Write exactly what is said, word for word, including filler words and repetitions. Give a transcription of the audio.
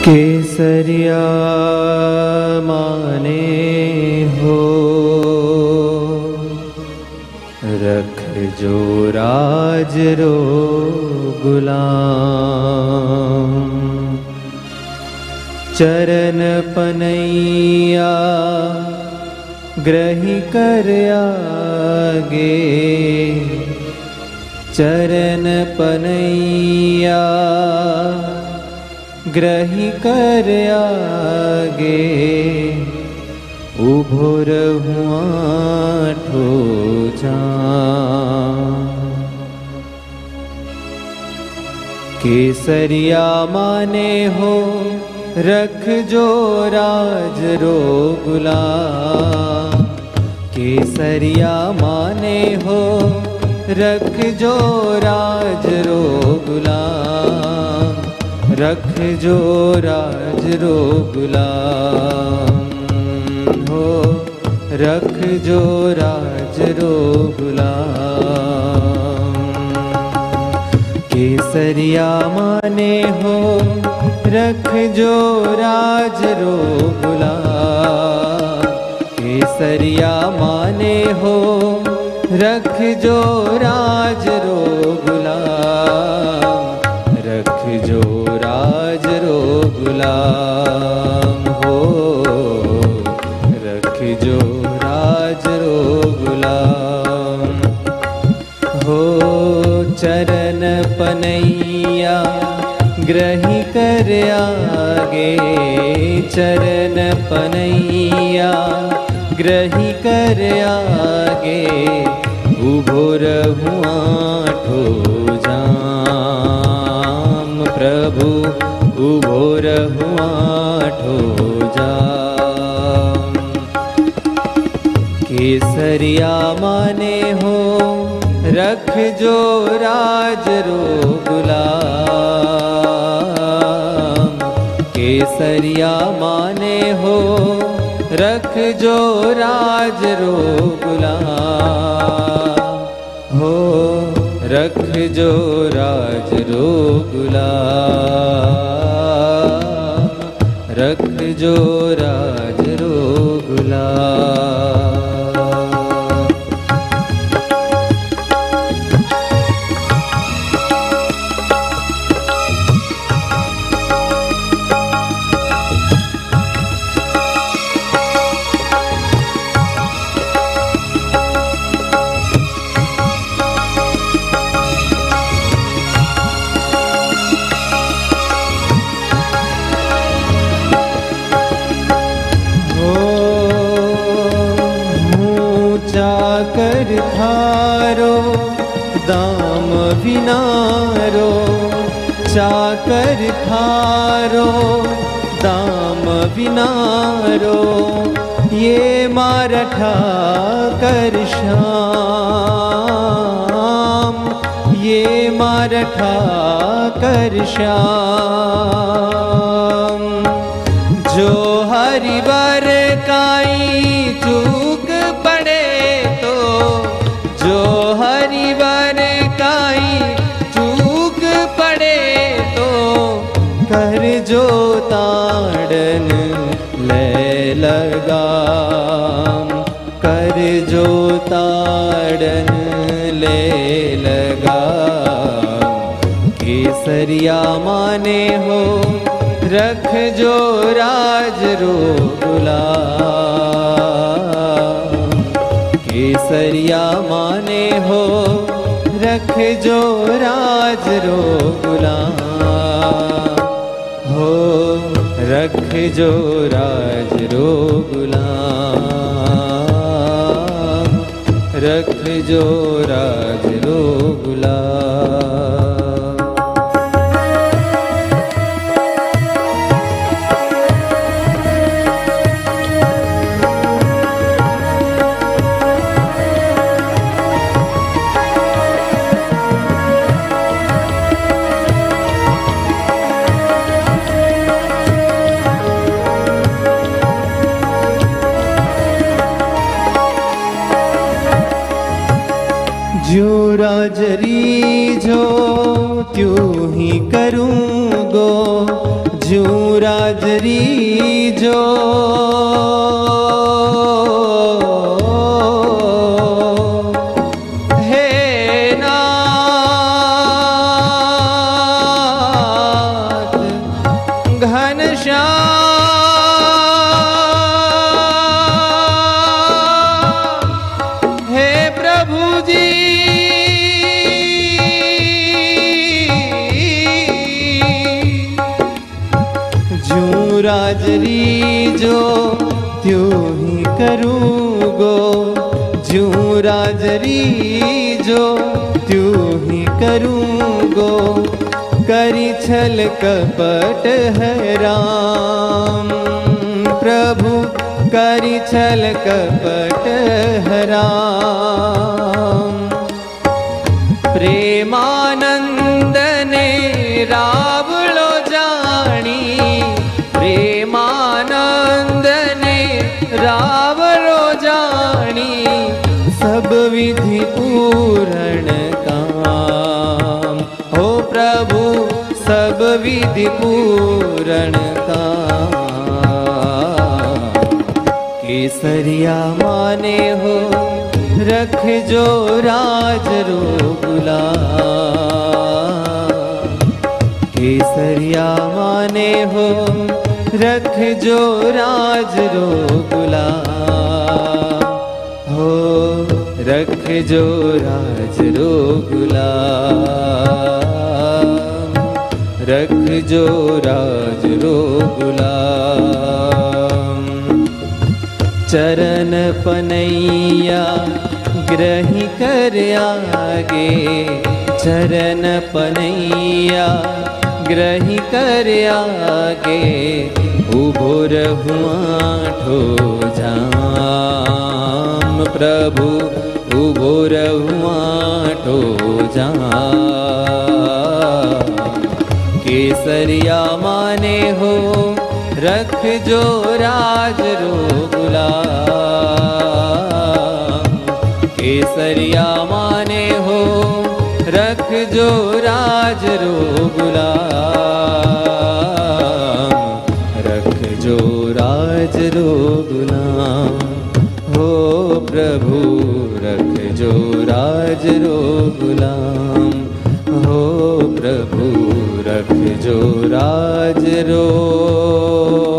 केसरिया माने हो रख जो राज रो गुलाम, चरण पनैया ग्रही कर आगे, चरण पनैया ग्रही कर आगे, उभो रहूं आठो जान। केसरिया माने हो रख जो राज रो गुलाम, केसरिया माने हो रख जो राज रो गुलाम, रख जो राज रो गुलाम हो, रख जो राज रो गुलाम। केसरिया माने हो रख जो राज रो गुलाम, केसरिया माने हो रख जो राज रो गुलाम, रख जो राज रो गुलाम हो, रख जो राज रो गुलाम हो। चरण पनैया ग्रही कर आगे, चरण पनैया ग्रही कर आगे, उभो रहूं आठो जाम प्रभु, उभो रहूं आठो जाम। केसरिया माने हो रख जो राज रो गुलाम, केसरिया माने हो रख जो राज रो गुलाम हो, रख जो राज रो गुलाम, रख जो राज रो गुलाम। चाकर थारो दाम विनारो, चाकर थारो दाम विनारो, ये मारठा कर श्याम, ये मारठा कर श्याम। जो हरिवर काई चूक पड़े तो, जो हरिवर काई चूक पड़े तो, कर जो ताड़न ले लगाम, कर जो ताड़न ले लगाम। केसरिया माने हो रख जो राज रो गुलाम, केसरिया माने हो रख जो राज रो गुलाम हो, रख जो राज रो गुलाम, रख जो राज रो गुलाम। ज्यों राजरी जो त्यों ही करूँगो, ज्यों राजरी जो राजरी जो त्यों ही करूँगो, ज्यों राजरी जो त्यों ही करूँगो। करी छल कपट है राम प्रभु, करी छल कपट है राम। प्रेमानंद ने रावलो जानी, प्रेमानंद ने रावलो जानी। सब विधि पूर्ण काम, हो प्रभु सब विधि पूर्ण काम। केसरिया माने हो रख जो राज रोगुला, केसरिया माने हो रख जो राज रोगुला। हो रख जो राज रोगुला, रख जो राज रोगुला। चरण पनैया ग्रही कर आगे, चरण पनैया ग्रही कर आगे। उभो रहुआ ठो जाम प्रभु, उभो रहुआ ठो जाम। केसरिया माने हो रख जो राज रोगुला, केसरिया माने हो रख जो राज रोगुला। रख जो राज रोगुला, हो प्रभु रख जो राज रोगुला। हो प्रभु रख जो राज रो